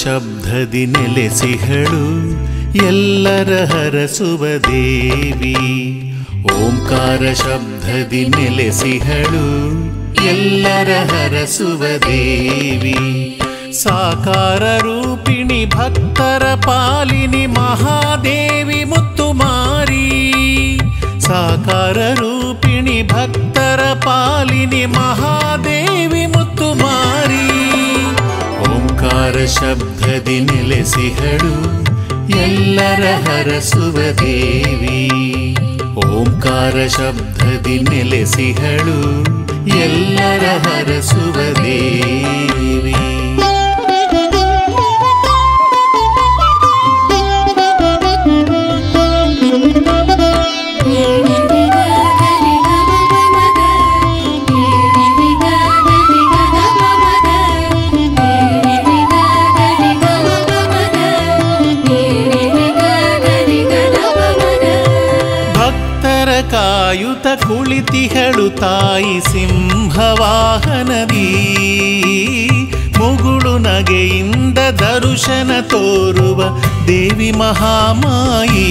ಶಬ್ದದಿ ನೆಲೆಸಿಹಳು ಎಲ್ಲರ ಹರಸುವ ದೇವಿ. ಓಂಕಾರ ಶಬ್ದದಿ ನೆಲೆಸಿಹಳು ಎಲ್ಲರ ಹರಸುವ ದೇವಿ. ಸಾಕಾರ ರೂಪಿಣಿ ಭಕ್ತರ ಪಾಲಿನಿ ಮಹಾದೇವಿ ಮುತ್ತುಮಾರಿ. ಸಾಕಾರ ರೂಪಿಣಿ ಭಕ್ತರ ಪಾಲಿನಿ ಮಹಾದೇವಿ ಮುತ್ತುಮಾರಿ. ಓಂಕಾರ ಶಬ್ದದಿ ನೆಲೆಸಿಹಳು ಎಲ್ಲರ ಹರಸುವ ದೇವಿ. ಓಂಕಾರ ಶಬ್ದದಿ ನೆಲೆಸಿಹಳು ಎಲ್ಲರ ಹರಸುವ ದೇವಿ. ಕಾಯುತ ಕುಳಿತಿಹಳು ತಾಯಿ ಸಿಂಹವಾಹನದಿ. ಮುಗುಳು ನಗೆಯಿಂದ ದರ್ಶನ ತೋರುವ ದೇವಿ ಮಹಾಮಾಯಿ.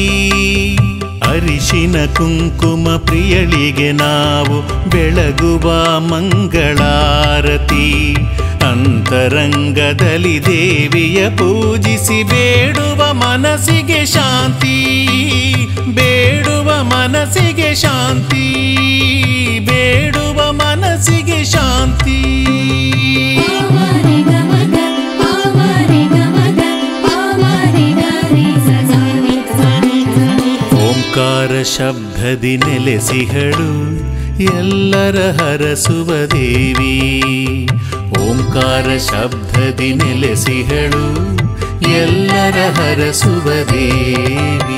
ಅರಿಶಿನ ಕುಂಕುಮ ಪ್ರಿಯಳಿಗೆ ನಾವು ಬೆಳಗುವ ಮಂಗಳಾರತಿ. ಅಂತರಂಗದಲ್ಲಿ ದೇವಿಯ ಪೂಜಿಸಿ ಬೇಡುವ ಮನಸ್ಸಿಗೆ ಶಾಂತಿ. ಬೇಡುವ ಮನಸ್ಸಿಗೆ ಶಾಂತಿ. ಬೇಡುವ ಮನಸ್ಸಿಗೆ ಶಾಂತಿ. ಓಂಕಾರ ಶಬ್ದದಿ ನೆಲೆಸಿಹಳು ಎಲ್ಲರ ಹರಸುವ ದೇವಿ. ಓಂಕಾರ ಶಬ್ದದಿ ನೆಲೆಸಿಹಳು ಎಲ್ಲರ ಹರಸುವ ದೇವಿ.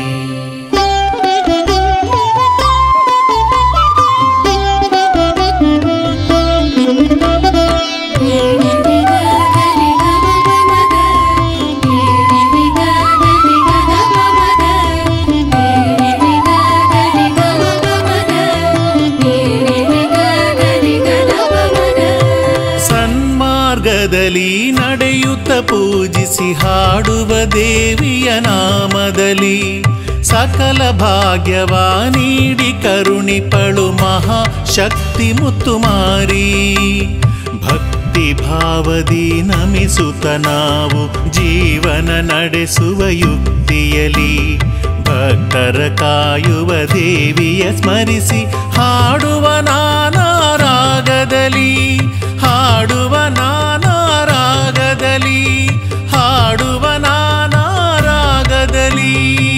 ಮಾರ್ಗದಲ್ಲಿ ನಡೆಯುತ್ತ ಪೂಜಿಸಿ ಹಾಡುವ ದೇವಿಯ ನಾಮದಲ್ಲಿ ಸಕಲ ಭಾಗ್ಯವ ನೀಡಿ ಕರುಣಿಪಳು ಮಹಾಶಕ್ತಿ ಮುತ್ತುಮಾರಿ. ಭಕ್ತಿ ಭಾವದಿ ನಮಿಸುತ್ತ ನಾವು ಜೀವನ ನಡೆಸುವ ಯುಕ್ತಿಯಲಿ ಭಕ್ತರ ಕಾಯುವ ದೇವಿಯ ಸ್ಮರಿಸಿ ಹಾಡುವ ನಾನಾ ರಾಗದಲ್ಲಿ. ಹಾಡುವ ನಾನಾ ರಾಗದಲ್ಲಿ. ಹಾಡುವ ನಾನಾ ರಾಗದಲ್ಲಿ.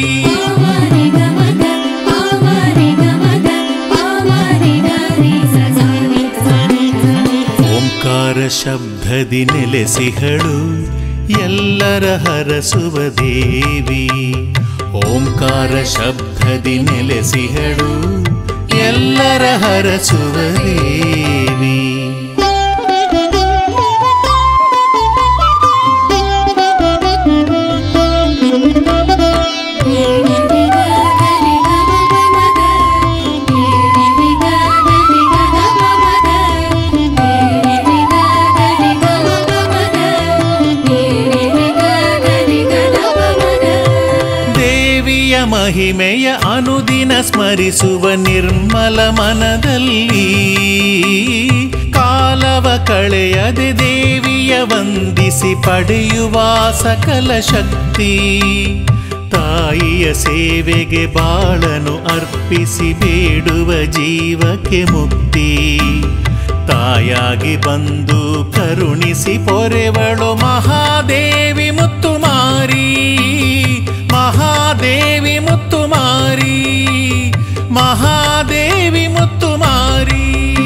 ಓಂಕಾರ ಶಬ್ದದಿ ನೆಲೆಸಿಹಳು ಎಲ್ಲರ ಹರಸುವ ದೇವಿ. ಓಂಕಾರ ಶಬ್ದದಿ ನೆಲೆಸಿಹಳು ಎಲ್ಲರ ಹರಸುವ ದೇವಿ. ಮಹಿಮೆಯ ಅನುದಿನ ಸ್ಮರಿಸುವ ನಿರ್ಮಲ ಮನದಲ್ಲಿ ಕಾಲವ ಕಳೆಯದೆ ದೇವಿಯ ವಂದಿಸಿ ಪಡೆಯುವ ಸಕಲ ಶಕ್ತಿ. ತಾಯಿಯ ಸೇವೆಗೆ ಬಾಳನು ಅರ್ಪಿಸಿ ಬೇಡುವ ಜೀವಕ್ಕೆ ಮುಕ್ತಿ. ತಾಯಾಗಿ ಬಂದು ಕರುಣಿಸಿ ಪೊರೆವಳು ಮಹಾದೇವಿ ಮುತ್ತುಮಾರಿ. ಮಹಾದೇವಿ ಮುತ್ತುಮಾರಿ. ಮಹಾದೇವಿ ಮುತ್ತುಮಾರಿ.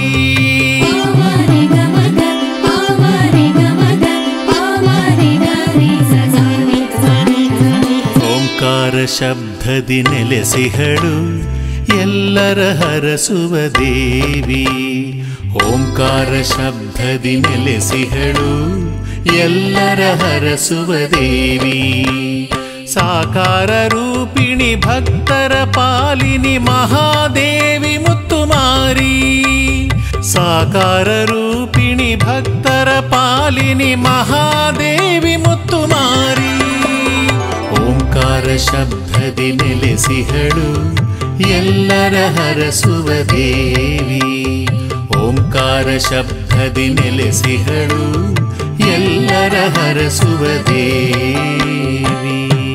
ಓಂಕಾರ ಶಬ್ದದಿ ನೆಲೆಸಿಹಳು ಎಲ್ಲರ ಹರಸುವ ದೇವಿ. ಓಂಕಾರ ಶಬ್ದದಿ ನೆಲೆಸಿಹಳು ಎಲ್ಲರ ಹರಸುವ ದೇವಿ. ಸಾಕಾರ ರೂಪಿಣಿ ಭಕ್ತರ ಪಾಲಿನಿ ಮಹಾದೇವಿ ಮುತ್ತುಮಾರಿ. ಸಾಕಾರ ರೂಪಿಣಿ ಭಕ್ತರ ಪಾಲಿನಿ ಮಾಲಿನಿ ಮಹಾದೇವಿ ಮುತ್ತುಮಾರಿ. ಓಂಕಾರ ಶಬ್ದದಿ ನೆಲೆಸಿಹಳು ಎಲ್ಲರ ಹರಸುವ ದೇವಿ. ಓಂಕಾರ ಶಬ್ದದಿ ನೆಲೆಸಿಹಳು ಎಲ್ಲರ ಹರಸುವ ದೇವಿ.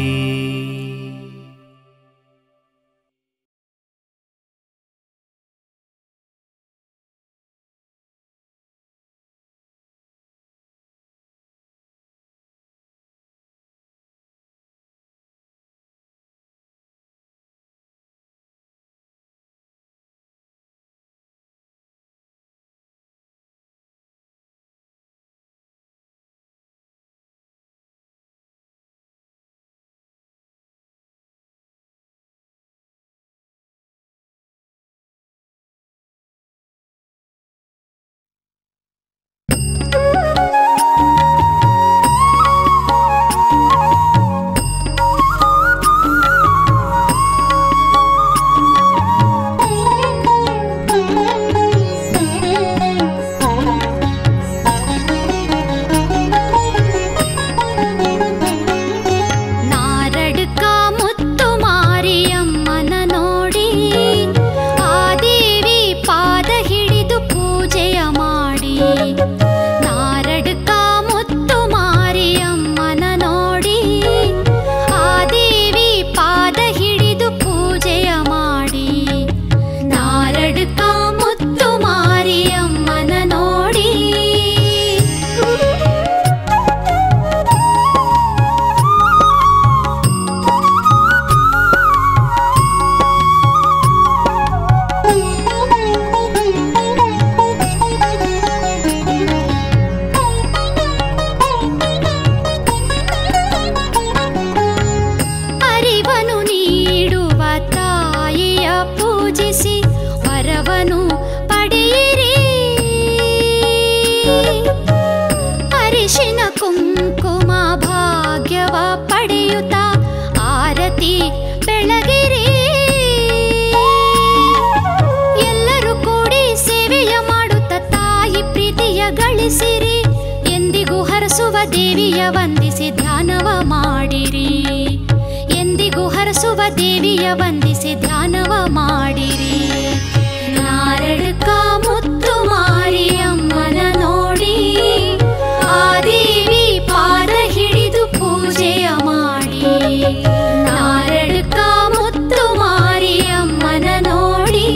ದೇವಿಯ ವಂದಿಸಿ ಧ್ಯಾನವ ಮಾಡಿರಿ. ಎಂದಿಗೂ ಹರಸುವ ದೇವಿಯ ವಂದಿಸಿ ಧ್ಯಾನವ ಮಾಡಿರಿ. ನಾರಡ್ಕ ಮುತ್ತು ಮಾರಿಯಮ್ಮನ ನೋಡಿ ಆ ದೇವಿ ಪಾದ ಹಿಡಿದು ಪೂಜೆಯ ಮಾಡಿ. ನಾರಡ್ಕ ಮುತ್ತು ಮಾರಿಯಮ್ಮನ ನೋಡಿ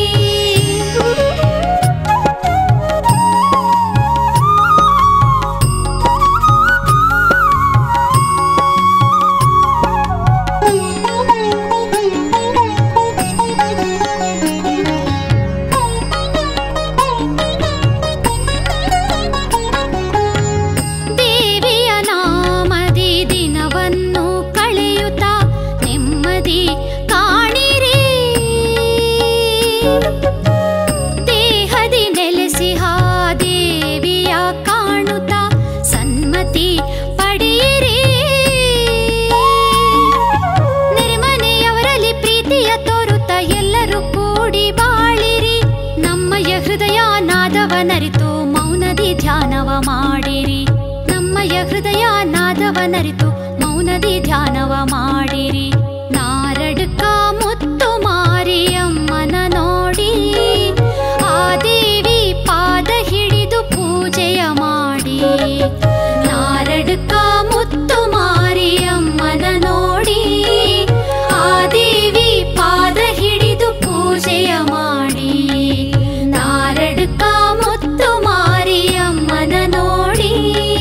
ನರಿತು ಮೌನದಿ ಧ್ಯಾನವ ಮಾಡಿರಿ. ನಮ್ಮಯ ಹೃದಯ ನಾದವನರಿತು ಮೌನದಿ ಧ್ಯಾನವ ಮಾಡಿರಿ. ನಾರಡ್ಕ ಮುತ್ತು ಮಾರಿಯಮ್ಮನ ನೋಡಿ ಆ ದೇವಿ ಪಾದ ಹಿಡಿದು ಪೂಜೆಯ ಮಾಡಿ. ನಾರಡ್ಕ ಮುತ್ತು ಮಾರಿಯಮ್ಮನ ನೋಡಿ ಆ ದೇವಿ ಪಾದ ಹಿಡಿದು ಪೂಜೆಯ ಮಾಡಿ. ನಾರಡ್ಕ ಮುತ್ತು ಮಾರಿಯಮ್ಮನ ನೋಡಿ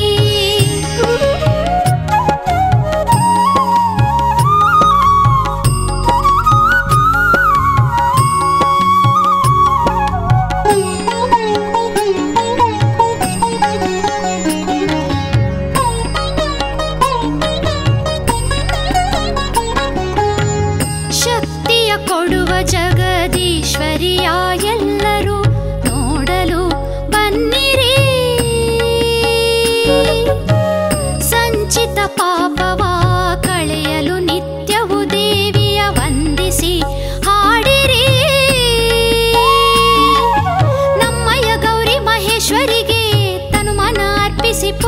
ಶಕ್ತಿಯ ಕೊಡುವ ಜಗದೀಶ್ವರಿಯ ಎಲ್ಲರೂ ನೋಡಲು ಬನ್ನಿರಿ. ಸಂಚಿತ ಪಾಪವ ಕಳೆಯಲು ನಿತ್ಯವೂ ದೇವಿಯ ವಂದಿಸಿ ಹಾಡಿರಿ. ನಮ್ಮಯ ಗೌರಿ ಮಹೇಶ್ವರಿಗೆ ತನುಮನ ಅರ್ಪಿಸಿ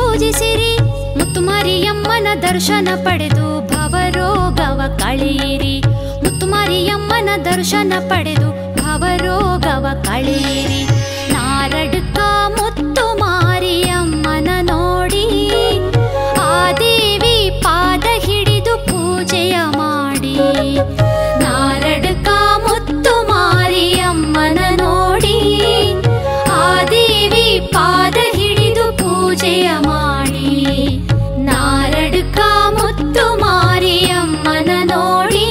ದರ್ಶನ ಪಡೆದು ಭವರೋಗವ ಕಳೆಯಿರಿ. ಮುತ್ತುಮಾರಿಯಮ್ಮನ ದರ್ಶನ ಪಡೆದು ಭವರೋಗವ ಕಳೆಯಿರಿ. ನಾರಡ್ಕ ಮುತ್ತುಮಾರಿಯಮ್ಮನ ನೋಡಿ ಆ ದೇವಿ ಪಾದ ಹಿಡಿದು ಪೂಜೆಯ ಮಾಡಿ. ನಾರಡ್ಕ ಮುತ್ತುಮಾರಿಯಮ್ಮನ ನೋಡಿ ಆ ದೇವಿ ಪಾದ ಹಿಡಿದು ಪೂಜೆಯ ಮಾಡಿ. ನಾರಡ್ಕ ಮುತ್ತುಮಾರಿಯಮ್ಮನ ನೋಡಿ.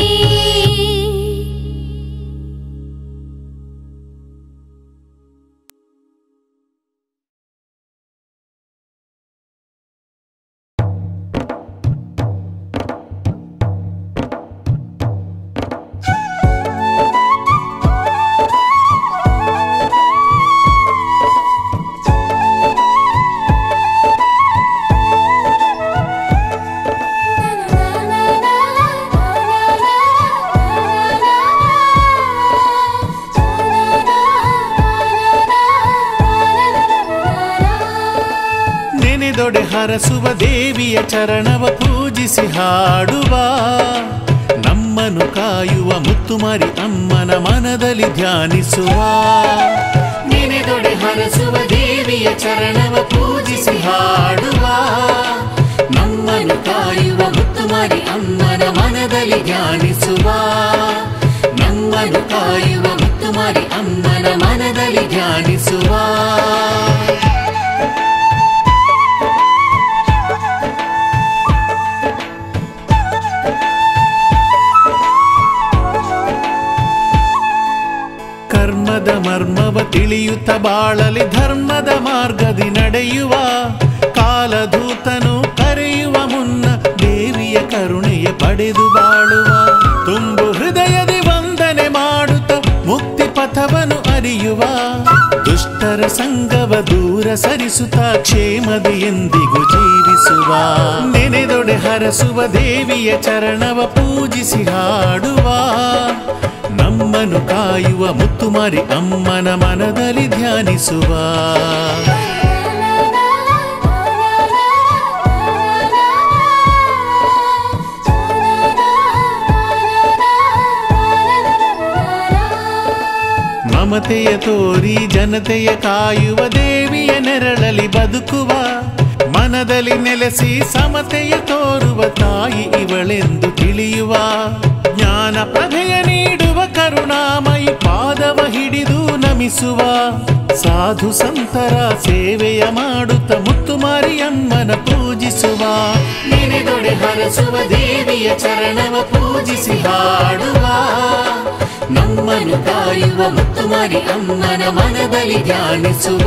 ನೆನೆದೊಡೆ ಹರಸುವ ದೇವಿಯ ಚರಣವ ಪೂಜಿಸಿ ಹಾಡುವ. ನಮ್ಮನ್ನು ಕಾಯುವ ಮುತ್ತುಮಾರಿ ಅಮ್ಮನ ಮನದಲ್ಲಿ ಧ್ಯಾನಿಸುವ. ನೆನೆದೊಡೆ ಹರಸುವ ದೇವಿಯ ಚರಣವ ಪೂಜಿಸಿ ಹಾಡುವ. ನಮ್ಮನ್ನು ಕಾಯುವ ಮುತ್ತುಮಾರಿ ಅಮ್ಮನ ಮನದಲ್ಲಿ ಧ್ಯಾನಿಸುವ. ನಮ್ಮನ್ನು ಕಾಯುವ ಮುತ್ತುಮಾರಿ ಅಮ್ಮನ ಮನದಲ್ಲಿ ಧ್ಯಾನಿಸುವ. ಕರ್ಮದ ಮರ್ಮವ ತಿಳಿಯುತ್ತ ಬಾಳಲಿ ಧರ್ಮದ ಮಾರ್ಗದಿ ನಡೆಯುವ. ಕಾಲದೂತನು ಕರೆಯುವ ಮುನ್ನ ದೇವಿಯ ಕರುಣೆಯ ಪಡೆದು ಬಾಳುವ. ತುಂಬು ಹೃದಯದಿ ವಂದನೆ ಮಾಡುತ್ತ ಮುಕ್ತಿ ಪಥವನ್ನು ಅರಿಯುವ. ದುಷ್ಟರ ಸಂಗವ ದೂರ ಸರಿಸುತ್ತ ಕ್ಷೇಮದಿ ಎಂದಿಗೂ ಜೀವಿಸುವ. ನೆನೆದೊಡೆ ಹರಸುವ ದೇವಿಯ ಚರಣವ ಪೂಜಿಸಿ ಹಾಡುವ. ನಮ್ಮನ್ನು ಕಾಯುವ ಮುತ್ತುಮಾರಿ ಅಮ್ಮನ ಮನದಲ್ಲಿ ಧ್ಯಾನಿಸುವ. ಮಮತೆಯ ತೋರಿ ಜನತೆಯ ಕಾಯುವ ದೇವಿಯ ನೆರಳಲಿ ಬದುಕುವ. ಮನದಲ್ಲಿ ನೆಲೆಸಿ ಸಮತೆಯ ತೋರುವ ತಾಯಿ ಇವಳೆಂದು ತಿಳಿಯುವ. ಜ್ಞಾನ ಪ್ರಭೆಯ ನೀಡುವ ಕರುಣಾಮಯಿ ಪಾದವ ಹಿಡಿದು ನಮಿಸುವ. ಸಾಧು ಸಂತರ ಸೇವೆಯ ಮಾಡುತ್ತ ಮುತ್ತುಮಾರಿಯಮ್ಮನ ಪೂಜಿಸುವ. ನೆನೆದೊಡೆ ಹರಸುವ ದೇವಿಯ ಚರಣವ ಪೂಜಿಸಿ ಹಾಡುವ. ನಮ್ಮನ್ನು ಕಾಯುವ ಮುತ್ತುಮಾರಿ ಅಮ್ಮನ ಮನದಲ್ಲಿ ಧ್ಯಾನಿಸುವ.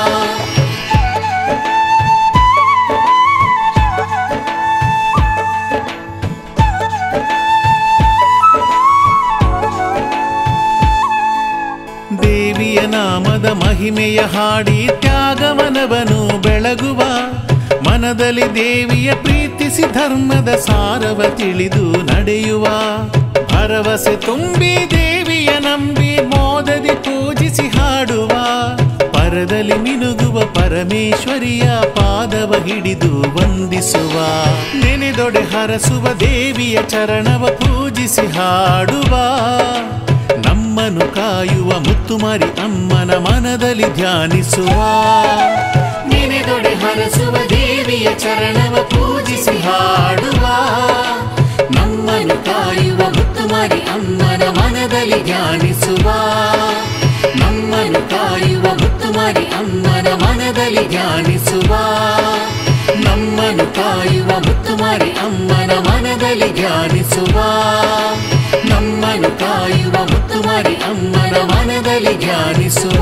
ದೇವಿಯ ನಾಮದ ಮಹಿಮೆಯ ಹಾಡಿ ತ್ಯಾಗವನವನು ಬೆಳಗುವ. ಮನದಲ್ಲಿ ದೇವಿಯ ಪ್ರೀತಿಸಿ ಧರ್ಮದ ಸಾರವ ತಿಳಿದು ನಡೆಯುವ. ಭರವಸೆ ತುಂಬಿ ದೇವಿಯ ನಂಬಿ ಮೋದದಿ ಪೂಜಿಸಿ ಹಾಡುವ. ಪರದಲ್ಲಿ ಮಿನುಗುವ ಪರಮೇಶ್ವರಿಯ ಪಾದವ ಹಿಡಿದು ವಂದಿಸುವ. ನೆನೆದೊಡೆ ಹರಸುವ ದೇವಿಯ ಚರಣವ ಪೂಜಿಸಿ ಹಾಡುವ. ನಮ್ಮನ್ನು ಕಾಯುವ ಮುತ್ತುಮಾರಿ ಅಮ್ಮನ ಮನದಲ್ಲಿ ಧ್ಯಾನಿಸುವ. ನೆನೆದೊಡೆ ಹರಸುವ ದೇವಿಯ ಚರಣವ ಪೂಜಿಸಿ ಹಾಡುವ. ನಮ್ಮನ್ನು ಕಾಯುವ ಮುತ್ತುಮಾರಿ ಅಮ್ಮನ ಮನದಲ್ಲಿ ಧ್ಯಾನಿಸುವ. ನಮ್ಮನ್ನು ಕಾಯುವ ಮುತ್ತುಮಾರಿ ಅಮ್ಮನ ಮನದಲ್ಲಿ ಧ್ಯಾನಿಸುವ. ನಮ್ಮನ್ನು ಕಾಯುವ ಮುತ್ತುಮಾರಿ ಅಮ್ಮನ ಮನದಲ್ಲಿ ಧ್ಯಾನಿಸುವ. ನಮ್ಮನ್ನು ಕಾಯುವ ಮುತ್ತುಮಾರಿ ಅಮ್ಮನ ಮನದಲ್ಲಿ ಧ್ಯಾನಿಸುವ.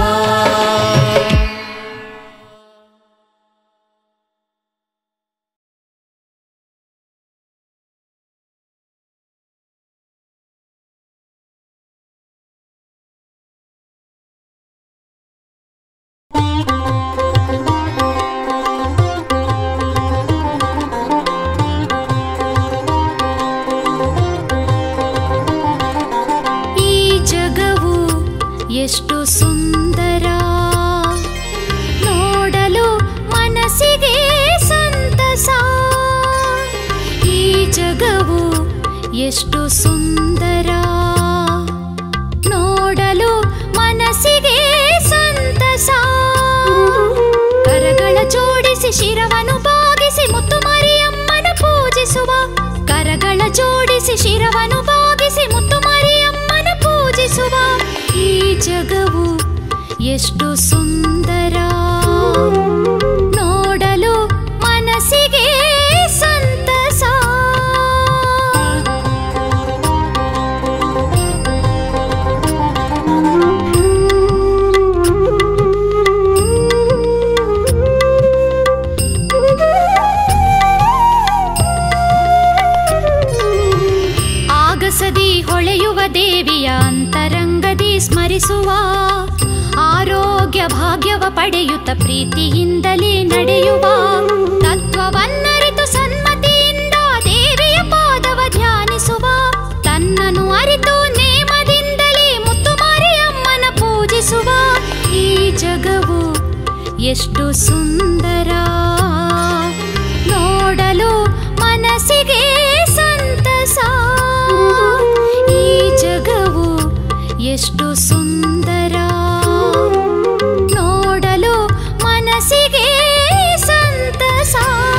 ಎಷ್ಟು ಸುಂದರ ನೋಡಲು ಮನಸ್ಸಿಗೆ ಸಂತಸ. ಎಷ್ಟು ಸುಂದರ, ನೋಡಲು ಮನಸ್ಸಿಗೆ ಸಂತಸ. ಕರಗಳ ಜೋಡಿಸಿ ಶಿರವನ್ನು ಬಾಗಿಸಿ ಮುತ್ತು ಮಾರಿಯಮ್ಮನ ಪೂಜಿಸುವ. ಕರಗಳ ಜೋಡಿಸಿ ಶಿರವನ್ನು ಬಾಗಿಸಿ ಮುತ್ತು ಮಾರಿಯಮ್ಮನ ಪೂಜಿಸುವ. ಈ ಜಗವು ಎಷ್ಟು ಸುಂದರ, ನೋಡಲು ಮನಸ್ಸಿಗೆ ಸಂತಸ. ಆಗಸದಿ ಹೊಳೆಯುವ ದೇವಿಯ ಅಂತರಂಗದಿ ಸ್ಮರಿಸುವ. ಆರೋಗ್ಯ ಭಾಗ್ಯವ ಪಡೆಯುತ್ತ ಪ್ರೀತಿಯಿಂದಲೇ ನಡೆಯುವ. ತತ್ವವನ್ನರಿತು ಸನ್ಮತಿಯಿಂದ ದೇವಿಯ ಪಾದವ ಧ್ಯಾನಿಸುವ. ತನ್ನನ್ನು ಅರಿತು ನೇಮದಿಂದಲೇ ಮುತ್ತು ಮಾರಿಯಮ್ಮನ ಪೂಜಿಸುವ. ಈ ಜಗವು ಎಷ್ಟು ಸುಂದರ, ನೋಡಲು ಮನಸ್ಸಿಗೆ ಸಂತಸ. ಈ ಜಗವು ಎಷ್ಟು ಸುಂದರ, ನೋಡಲು ಮನಸ್ಸಿಗೆ ಸಂತಸ.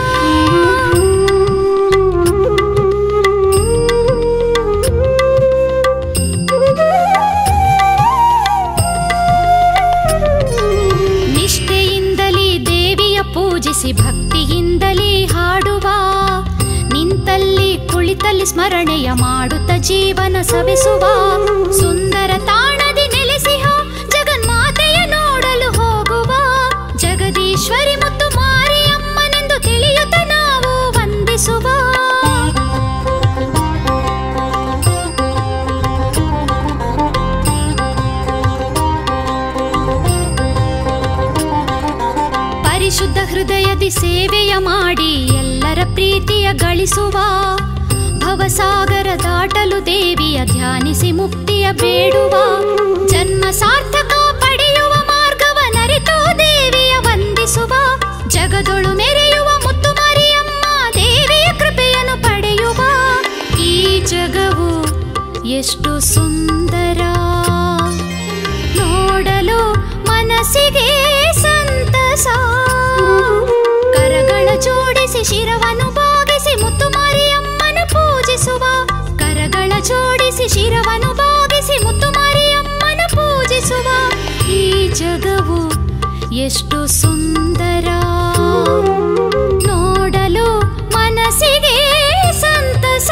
ನಿಷ್ಠೆಯಿಂದಲೇ ದೇವಿಯ ಪೂಜಿಸಿ ಭಕ್ತಿಯಿಂದಲೇ ಹಾಡುವ. ನಿಂತಲ್ಲಿ ಕುಳಿತಲ್ಲಿ ಸ್ಮರಣೆಯ ಮಾಡುತ್ತ ಜೀವನ ಸವೆಸುವ. ಸುಂದರ ತಾಣದಿ ನೆಲೆಸಿಹ ಜಗನ್ಮಾತೆಯ ನೋಡಲು ಹೋಗುವ. ಜಗದೀಶ್ವರಿ ಮತ್ತು ಮಾರಿಯಮ್ಮನೆಂದು ತಿಳಿಯುತ್ತ ನಾವು ವಂದಿಸುವ. ಪರಿಶುದ್ಧ ಹೃದಯದಿ ಸೇವೆಯ ಮಾಡಿ ಎಲ್ಲರ ಪ್ರೀತಿಯ ಗಳಿಸುವ. ಭವಸಾಗರ ದಾಟಲು ದೇವಿಯ ಧ್ಯಾನಿಸಿ ಮುಕ್ತಿಯ ಬೇಡುವ. ಜನ್ಮ ಸಾರ್ಥಕ ಪಡೆಯುವ ಮಾರ್ಗವ ನರಿತು ದೇವಿಯ ವಂದಿಸುವ. ಜಗದೊಳು ಮೆರೆಯುವ ಮುತ್ತು ಮಾರಿಯಮ್ಮ ದೇವಿಯ ಕೃಪೆಯನ್ನು ಪಡೆಯುವ. ಈ ಜಗವು ಎಷ್ಟು ಸುಂದರ, ನೋಡಲು ಮನಸ್ಸಿಗೆ ಸಂತಸ. ಕರಗಳ ಜೋಡಿಸಿ ಶಿರವನ್ನು ಬಾಗಿಸಿ ಮುತ್ತು ಮಾರಿಯಮ್ಮನ ಪೂಜಿಸುವ. ಕರಗಳ ಜೋಡಿಸಿ ಶಿರವನ್ನು ಬಾಗಿಸಿ ಮುತ್ತು ಮಾರಿಯಮ್ಮನ ಪೂಜಿಸುವ. ಈ ಜಗವು ಎಷ್ಟು ಸುಂದರ, ನೋಡಲು ಮನಸ್ಸಿಗೆ ಸಂತಸ.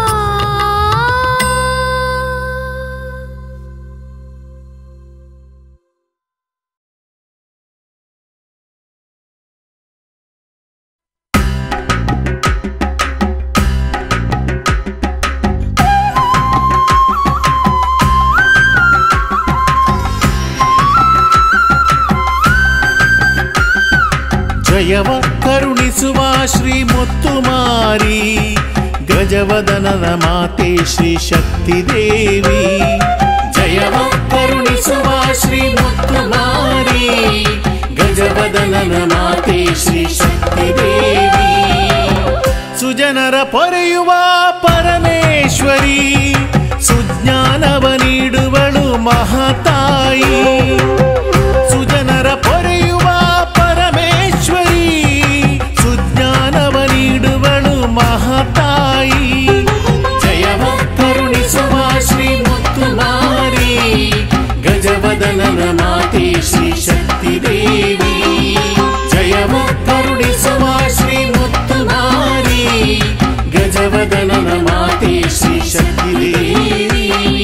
ಜಯವ ಕರುಣಿಸುವ ಶ್ರೀ ಮುತ್ತುಮಾರಿ, ಗಜವದನನ ಮಾತೆ ಶ್ರೀ ಶಕ್ತಿ ದೇವಿ. ಜಯವ ಕರುಣಿಸುವ ಶ್ರೀ ಮುತ್ತುಮಾರಿ, ಗಜವದನನ ಮಾತೆ ಶ್ರೀ ಶಕ್ತಿ ದೇವಿ. ಸುಜನರ ಪೊರೆಯುವ ಪರಮೇಶ್ವರಿ, ಸುಜ್ಞಾನವ ನೀಡುವಳು ಮಹಾತಾಯಿ. ಸುಜನರ ಪೊರೆಯುವ ಪರಮೇಶ್ವರಿ, ಸುಜ್ಞಾನವ ನೀಡುವಳು ಮಹಾತಾಯಿ. ಜಯವ ಕರುಣಿಸುವ ಶ್ರೀ ಮುತ್ತುಮಾರಿ, ಗಜವದನನ ಮಾತೆ ಶ್ರೀ ಶಕ್ತಿ ದೇವಿ. ಜಯವ ಕರುಣಿಸುವ ಶ್ರೀ ಮುತ್ತುಮಾರಿ, ಗಜವದನನ ಮಾತೆ ಶ್ರೀ ಶಕ್ತಿ ದೇವಿ.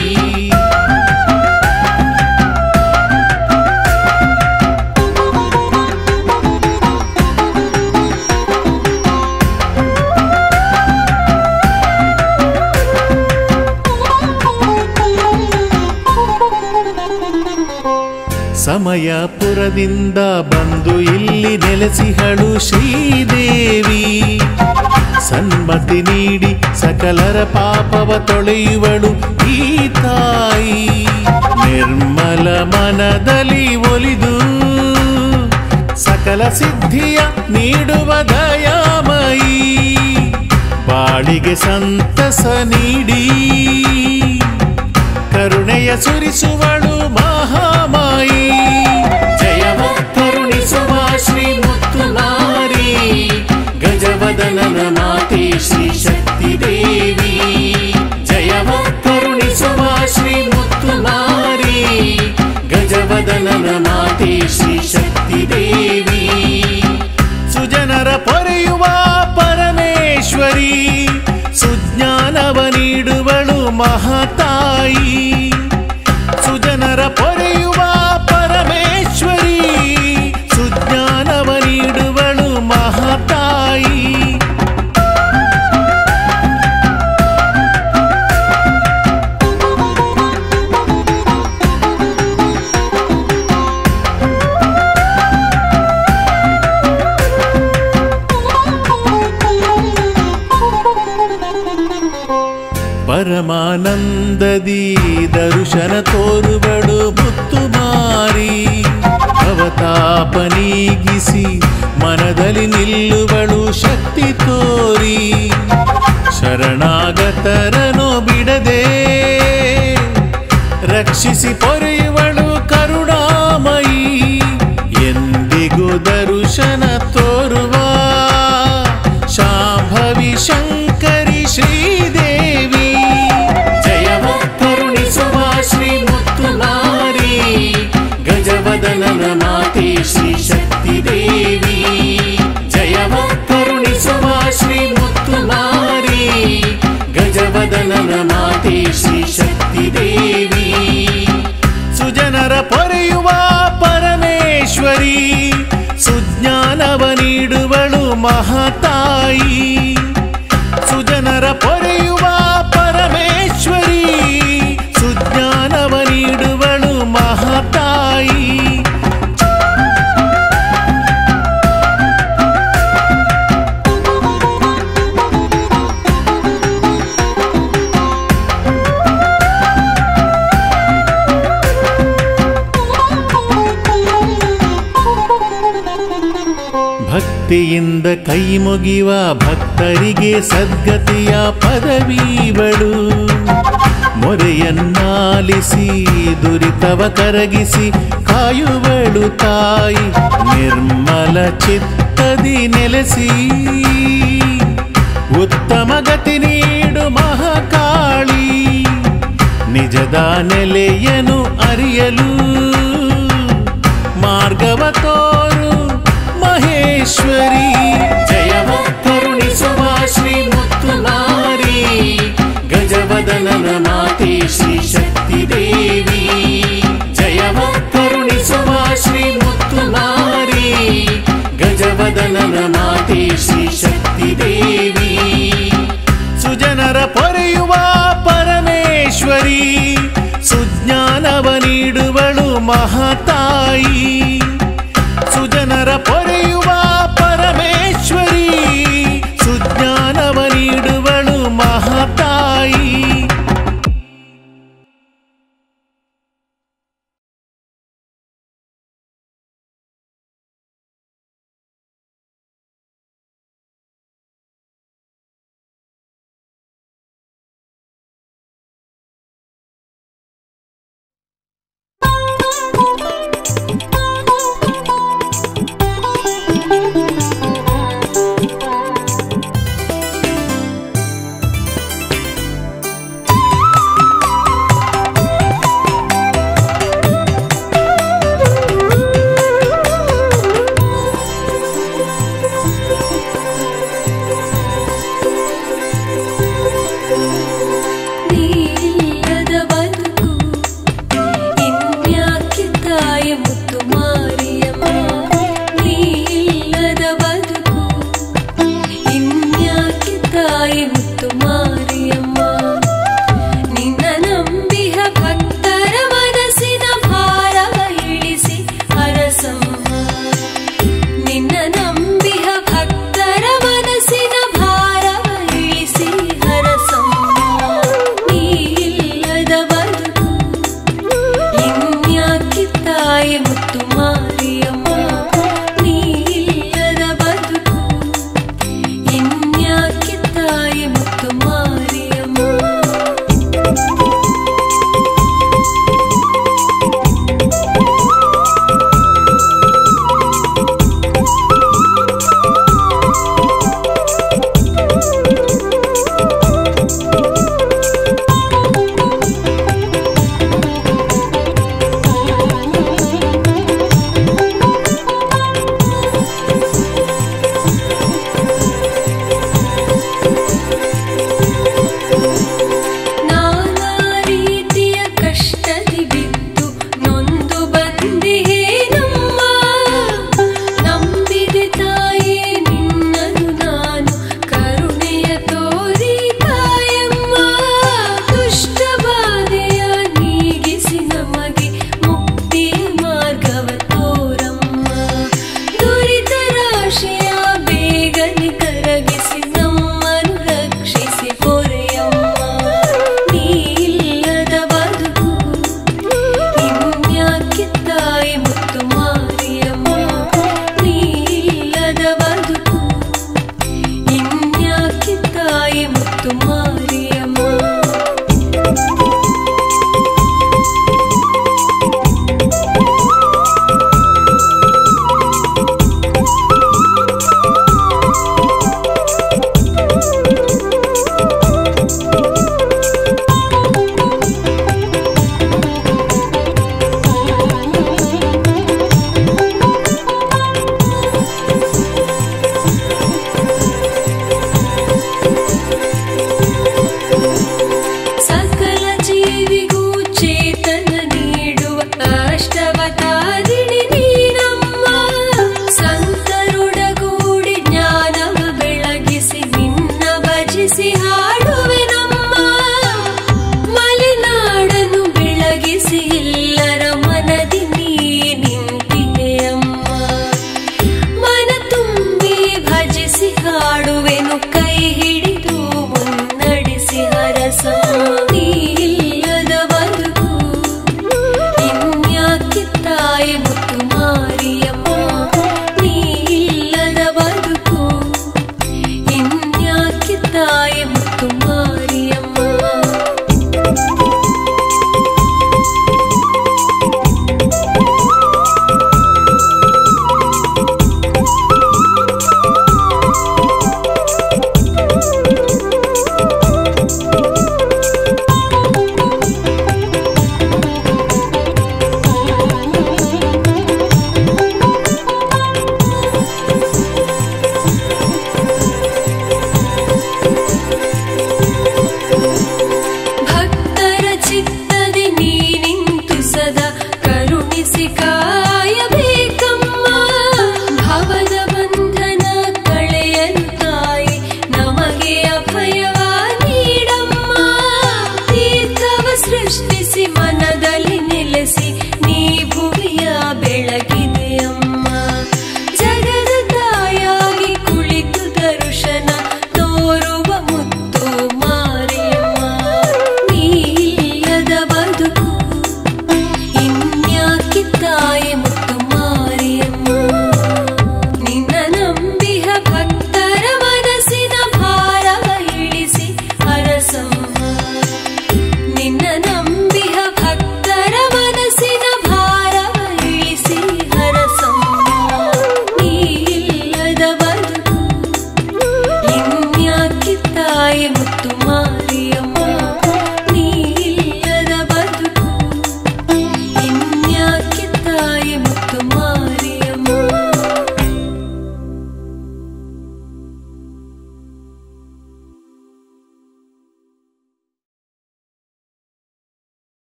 ಸಮಯಪುರದಿಂದ ಬಂದು ಇಲ್ಲಿ ನೆಲೆಸಿಹಳು ಶ್ರೀದೇವಿ. ಸನ್ಮತಿ ನೀಡಿ ಸಕಲರ ಪಾಪವ ತೊಳೆಯುವಳು ಈ ತಾಯಿ. ನಿರ್ಮಲ ಮನದಲ್ಲಿ ಒಲಿದು ಸಕಲ ಸಿದ್ಧಿಯ ನೀಡುವ ದಯಾಮಯಿ. ಬಾಳ ಬಾಳಿಗೆ ಸಂತಸ ನೀಡಿ ಕರುಣೆಯ ಸುರಿಸುವಳು ಮಹಾಮಾಯಿ. ಜಯವ ಕರುಣಿಸುವ ಶ್ರೀ ಮುತ್ತುಮಾರಿ, ಗಜವದನನ ಮಾತೆ ಶ್ರೀ ಶಕ್ತಿ ದೇವಿ. ಜಯವ ಕರುಣಿಸುವ ಶ್ರೀ ಮುತ್ತುಮಾರಿ, ಗಜವದನನ ಮಾತೆ ಶ್ರೀ ಶಕ್ತಿ ದೇವಿ. ಸುಜನರ ಪೊರೆಯುವ ಪರಮೇಶ್ವರಿ, ಸುಜ್ಞಾನವ ನೀಡುವಳು ಮಹಾತಾಯಿ. ಸುಜನರ ಪೊರೆಯುವ ಪರಮೇಶ್ವರಿ, ಸುಜ್ಞಾನವ ನೀಡುವಳು ಮಹಾತಾಯಿ. ಪರಮಾನಂದದಿ ದರ್ಶನ ತೋರುವಳು ಮುತ್ತುಮಾರಿ, ಅವತಾಪ ನೀಗಿಸಿ ಮನದಲ್ಲಿ ನಿಲ್ಲುವಳು ಶಕ್ತಿ ತೋರಿ. ಶರಣಾಗತರನು ಬಿಡದೆ ರಕ್ಷಿಸಿ ಪೊರೆಯುವಳು ಕರುಣಾಮಯಿ. ಎಂದಿಗೂ ದರ್ಶನ ತೋರುವ ಶಾಂಭವಿ ಶಂಕರಿ ಶ್ರೀದೇವಿ. ಜಯವ ಕರುಣಿಸುವ ಶ್ರೀ ಮುತ್ತುಮಾರಿ, ಗಜವದನನ ಮಾತೆ ಶ್ರೀ ಶಕ್ತಿ ದೇವಿ. ಜಯವ ಕರುಣಿಸುವ ಶ್ರೀ ಮುತ್ತುಮಾರಿ, ಗಜವದನನ ಮಾತೆ ಶ್ರೀ ಶಕ್ತಿ ದೇವಿ. ಸುಜನರ ಪೊರೆಯುವ ಪರಮೇಶ್ವರಿ, ಸುಜ್ಞಾನವ ನೀಡುವಳು ಮಹಾತಾಯಿ. ಸುಜನರ ಪೊರೆಯುವ ಪರಮೇಶ್ವರಿ, ಸುಜ್ಞಾನವ ನೀಡುವಳು ಮಹಾತಾಯಿ. ಭಕ್ತಿಯಿಂದ ಕೈ ಮುಗಿವ ಭಕ್ತರಿಗೆ ಸದ್ಗತಿಯ ಪದವಿವಳು. ಮೊರೆಯನ್ನಾಲಿಸಿ ದುರಿತವ ಕರಗಿಸಿ ಕಾಯುವಳು ತಾಯಿ. ನಿರ್ಮಲ ಚಿತ್ತದಿ ನೆಲೆಸಿ ಉತ್ತಮ ಗತಿ ನೀಡು ಮಹಾಕಾಳಿ. ನಿಜದ ನೆಲೆಯನು ಅರಿಯಲು ಮಾರ್ಗವ ತೋರು ಮಹೇಶ್ವರಿ. ಜಯವ ಕರುಣಿಸುವ ಶ್ರೀ ಮುತ್ತುಮಾರಿ, ಗಜವದನನ ಮಾತೆ ಶ್ರೀ ಶಕ್ತಿ ದೇವಿ. ಜಯವ ಕರುಣಿಸುವ ಶ್ರೀ ಮುತ್ತುಮಾರಿ, ಗಜವದನನ ಮಾತೆ ಶ್ರೀ ಶಕ್ತಿ ದೇವಿ. ಸುಜನರ ಪೊರೆಯುವ ಪರಮೇಶ್ವರಿ, ಸುಜ್ಞಾನವ ನೀಡುವಳು ಮಹಾತಾಯಿ. ಸುಜನರ ಪೊರೆಯುವ ಪರಮೇಶ್ವರಿ, ಸುಜ್ಞಾನವ ನೀಡುವಳು ಮಹಾತಾಯಿ. ತಾಯಿ ಮುತ್ತು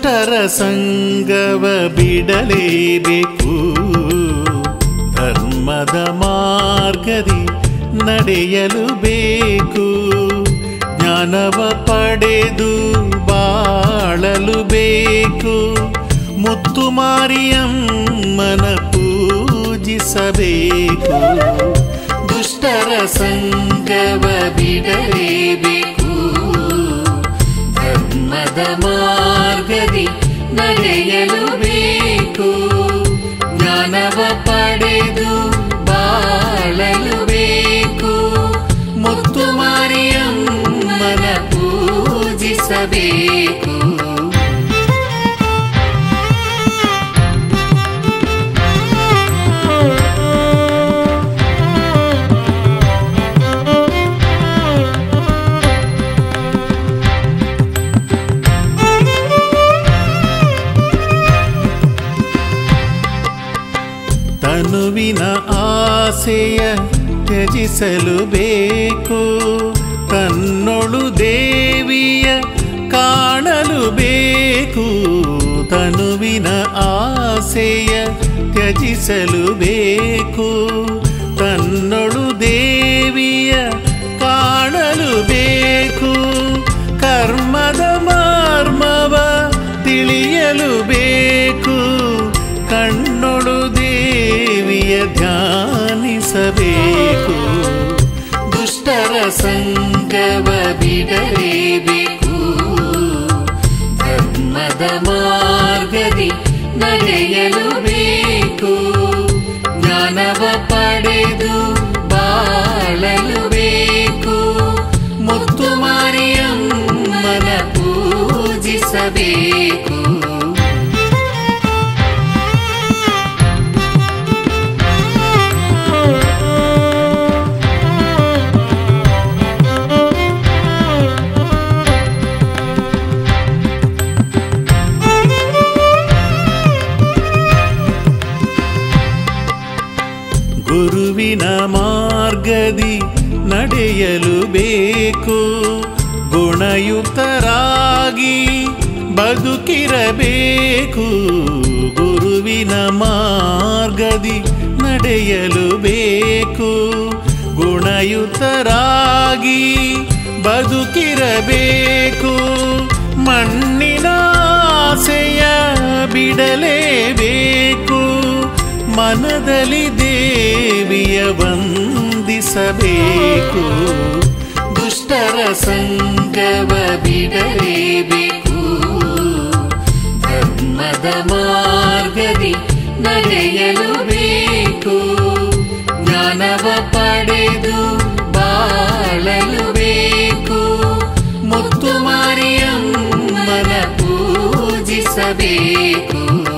ದುಷ್ಟರ ಸಂಗವ ಬಿಡಲೇಬೇಕು, ಧರ್ಮದ ಮಾರ್ಗದಿ ನಡೆಯಲು ಬೇಕು, ಜ್ಞಾನವ ಪಡೆದು ಬಾಳಲು ಬೇಕು, ಮುತ್ತು ಮಾರಿಯಮ್ಮನ ಪೂಜಿಸಬೇಕು. ದುಷ್ಟರ ಸಂಗವ ಬಿಡಲೇಬೇಕು, ಧರ್ಮದ ಮಾರ್ಗದಿ ನಡೆಯಲು ಬೇಕು, ಜ್ಞಾನವ ಪಡೆದು ಬಾಳಲು ಬೇಕು, ಮುತ್ತು ಮಾರಿಯಮ್ಮನ ಪೂಜಿಸಬೇಕು. ತನುವಿನ ಆಸೆಯ ತ್ಯಜಿಸಲು ಬೇಕು, ತನ್ನೊಳು ದೇವಿಯ ಕಾಣಲು ಬೇಕು, ತನುವಿನ ಆಸೆಯ ತ್ಯಜಿಸಲು ಬೇಕು, ತನ್ನೊಳು ದೇವಿಯ ಕಾಣಲು ಬೇಕು, ಕರ್ಮದ ಮರ್ಮವ ತಿಳಿಯಲು ಬೇಕು, ಕಣ್ಣೊಳು ದೇವಿಯ ಧ್ಯಾನಿಸಬೇಕು. ದುಷ್ಟರ ಸಂಗವ ಬಿಡಲೇಬೇಕು, ಧರ್ಮದ ಮಾರ್ಗದಿ ನಡೆಯಲು ಬೇಕು, ಜ್ಞಾನವ ಪಡೆದು ಬಾಳಲು ಬೇಕು, ಮುತ್ತು ಮಾರಿಯಮ್ಮನ ಪೂಜಿಸಬೇಕು. ಗುರುವಿನ ಮಾರ್ಗದಿ ನಡೆಯಲು ಬೇಕು, ಗುಣಯುತರಾಗಿ ಬದುಕಿರಬೇಕು, ಗುರುವಿನ ಮಾರ್ಗದಿ ನಡೆಯಲು ಬೇಕು, ಗುಣಯುತರಾಗಿ ಬದುಕಿರಬೇಕು, ಮಣ್ಣಿನ ಆಸೆಯ ಬಿಡಲೇಬೇಕು, ಮನದಲ್ಲಿ ದೇವಿಯ ವಂದಿಸಬೇಕು. ದುಷ್ಟರ ಸಂಗವ ಬಿಡಲೇಬೇಕು, ಧರ್ಮದ ಮಾರ್ಗದಿ ನಡೆಯಲು ಬೇಕು, ಜ್ಞಾನವ ಪಡೆದು ಬಾಳಲು ಬೇಕು, ಮುತ್ತು ಮಾರಿಯಮ್ಮನ ಪೂಜಿಸಬೇಕು.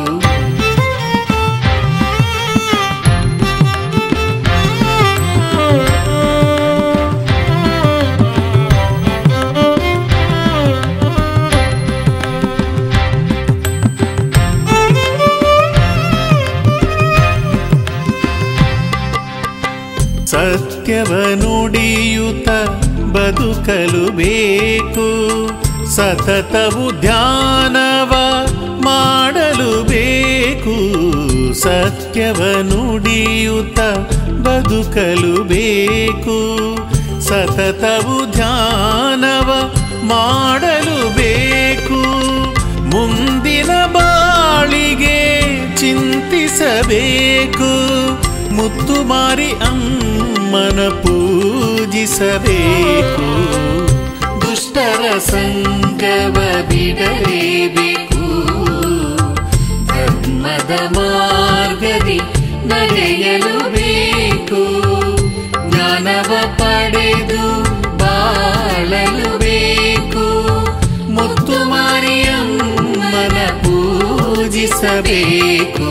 ಸತ್ಯವ ನುಡಿಯುತ್ತ ಬದುಕಲು ಬೇಕು, ಸತತವು ಧ್ಯಾನವ ಮಾಡಲು ಬೇಕು, ಸತ್ಯವ ನುಡಿಯುತ್ತ ಬದುಕಲು ಬೇಕು, ಸತತವು ಧ್ಯಾನವ ಮಾಡಲು ಬೇಕು, ಮುಂದಿನ ಬಾಳಿಗೆ ಚಿಂತಿಸಬೇಕು, ಮುತ್ತು ಮಾರಿ ಅಮ್ಮನ ಪೂಜಿಸಬೇಕು. ದುಷ್ಟರ ಸಂಗವ ಬಿಡಲೇಬೇಕು, ಧರ್ಮದ ಮಾರ್ಗದಿ ನಡೆಯಲು ಬೇಕು, ಜ್ಞಾನವ ಪಡೆದು ಬಾಳಲು ಬೇಕು, ಮುತ್ತು ಮಾರಿಯಮ್ಮನ ಪೂಜಿಸಬೇಕು.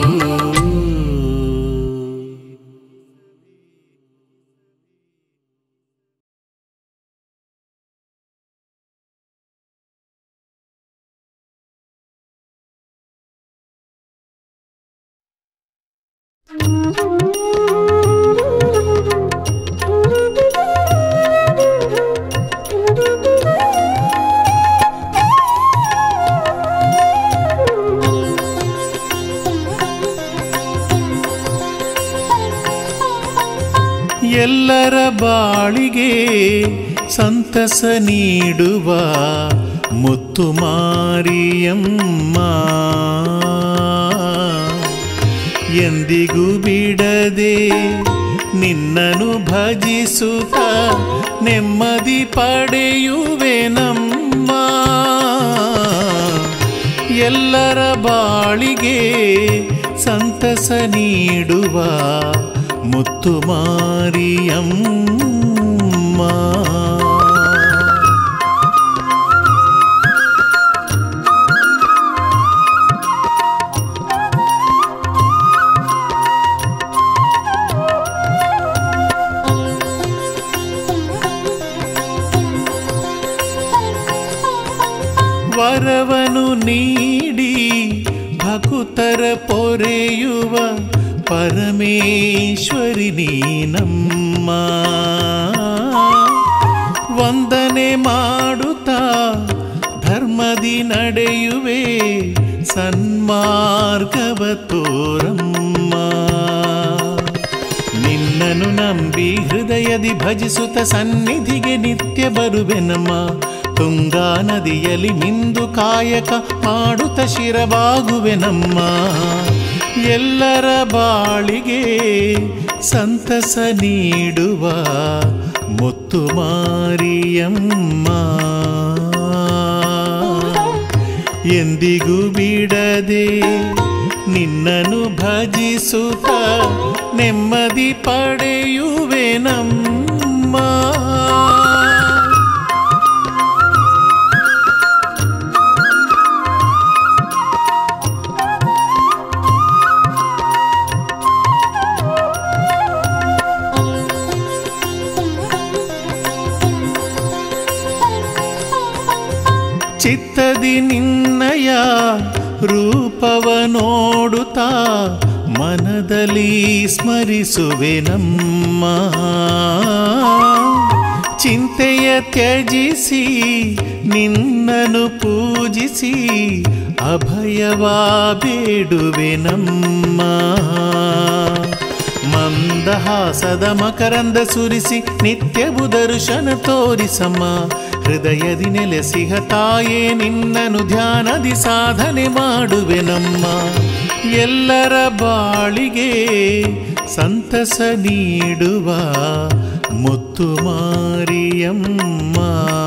ಎಲ್ಲರ ಬಾಳಿಗೆ ಸಂತಸ ನೀಡುವ ಮುತ್ತು ಮಾರಿಯಮ್ಮ, ಎಂದಿಗೂ ಬಿಡದೆ ನಿನ್ನನು ಭಜಿಸುತ್ತ ನೆಮ್ಮದಿ ಪಡೆಯುವೆನಮ್ಮ. ಎಲ್ಲರ ಬಾಳಿಗೆ ಸಂತಸ ನೀಡುವ ಮುತ್ತು ಮಾರಿಯಮ್ಮ. ವರವನು ನೀಡಿ ಭಕುತರ ಪೊರೆಯುವ ಪರಮೇಶ್ವರಿ ನೀನಮ್ಮ. ವಂದನೆ ಮಾಡುತ್ತಾ ಧರ್ಮದಿ ನಡೆಯುವೆ ಸನ್ಮಾರ್ಗವ ತೋರಮ್ಮ. ನಿನ್ನನು ನಂಬಿ ಹೃದಯದಿ ಭಜಿಸುತ್ತ ಸನ್ನಿಧಿಗೆ ನಿತ್ಯ ಬರುವೆನಮ್ಮ. ತುಂಗಾ ನದಿಯಲ್ಲಿ ಮಿಂದು ಕಾಯಕ ಮಾಡುತ್ತ ಶಿರವಾಗುವೆನಮ್ಮ. ಎಲ್ಲರ ಬಾಳಿಗೆ ಸಂತಸ ನೀಡುವ ಮುತ್ತು ಮಾರಿಯಮ್ಮ, ಎಂದಿಗೂ ಬಿಡದೆ ನಿನ್ನನು ಭಜಿಸುತ್ತ ನೆಮ್ಮದಿ ಪಡೆಯುವೆನಮ್ಮ. ಚಿತ್ತದಿ ನಿನ್ನಯ ರೂಪವ ನೋಡುತ್ತಾ ಮನದಲ್ಲಿ ಸ್ಮರಿಸುವೆನಮ್ಮ. ಚಿಂತೆಯ ತ್ಯಜಿಸಿ ನಿನ್ನನು ಪೂಜಿಸಿ ಅಭಯವ ಬೇಡುವೆನಮ್ಮ. ಮಂದಹಾಸದ ಮಕರಂದ ಸುರಿಸಿ ನಿತ್ಯವೂ ದರ್ಶನ ತೋರಿಸಮ್ಮ. ಹೃದಯದಿ ನೆಲೆಸಿಹ ತಾಯೇ ನಿನ್ನನು ಧ್ಯಾನದಿ ಸಾಧನೆ ಮಾಡುವೆನಮ್ಮ. ಎಲ್ಲರ ಬಾಳಿಗೆ ಸಂತಸ ನೀಡುವ ಮುತ್ತು ಮಾರಿಯಮ್ಮ,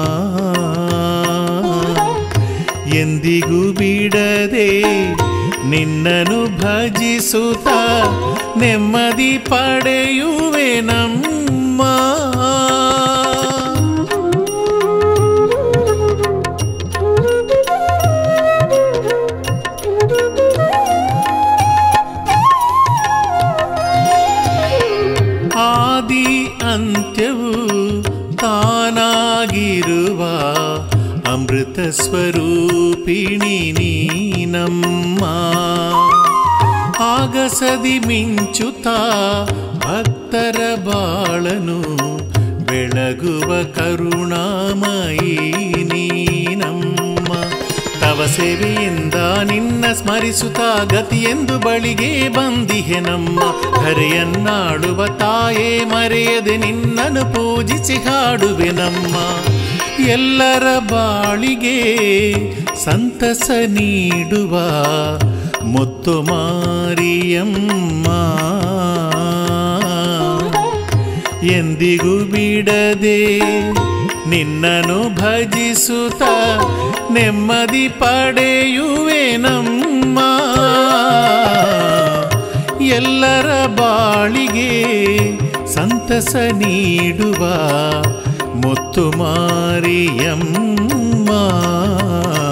ಎಂದಿಗೂ ಬಿಡದೆ ನಿನ್ನನು ಭಜಿಸುತ್ತ ನೆಮ್ಮದಿ ಪಡೆಯುವೆನಮ್ಮ. ಆದಿ ಅಂತ್ಯವು ತಾನಾಗಿರುವ ಅಮೃತ ಸ್ವರೂಪಿಣಿ ನೀನಮ್ಮ. ಆಗಸದಿ ಮಿಂಚುತ್ತಾ ಭಕ್ತರ ಬಾಳನು ಬೆಳಗುವ ಕರುಣಾಮಯಿ ನೀನಮ್ಮ. ತವ ಸೇವೆಯಿಂದ ನಿನ್ನ ಸ್ಮರಿಸುತ್ತಾ ಗತಿಯೆಂದು ಬಳಿಗೆ ಬಂದಿಹೆನಮ್ಮ. ಧರೆಯನ್ನಾಡುವ ತಾಯೇ ಮರೆಯದೆ ನಿನ್ನನು ಪೂಜಿಸಿ ಹಾಡುವೆನಮ್ಮ. ಎಲ್ಲರ ಬಾಳಿಗೆ ಸಂತಸ ನೀಡುವ ಮುತ್ತು ಮಾರಿಯಮ್ಮ, ಎಂದಿಗೂ ಬಿಡದೆ ನಿನ್ನನು ಭಜಿಸುತ್ತ ನೆಮ್ಮದಿ ಪಡೆಯುವೆನಮ್ಮ. ಎಲ್ಲರ ಬಾಳಿಗೆ ಸಂತಸ ನೀಡುವ ಮುತ್ತು ಮಾರಿಯಮ್ಮ.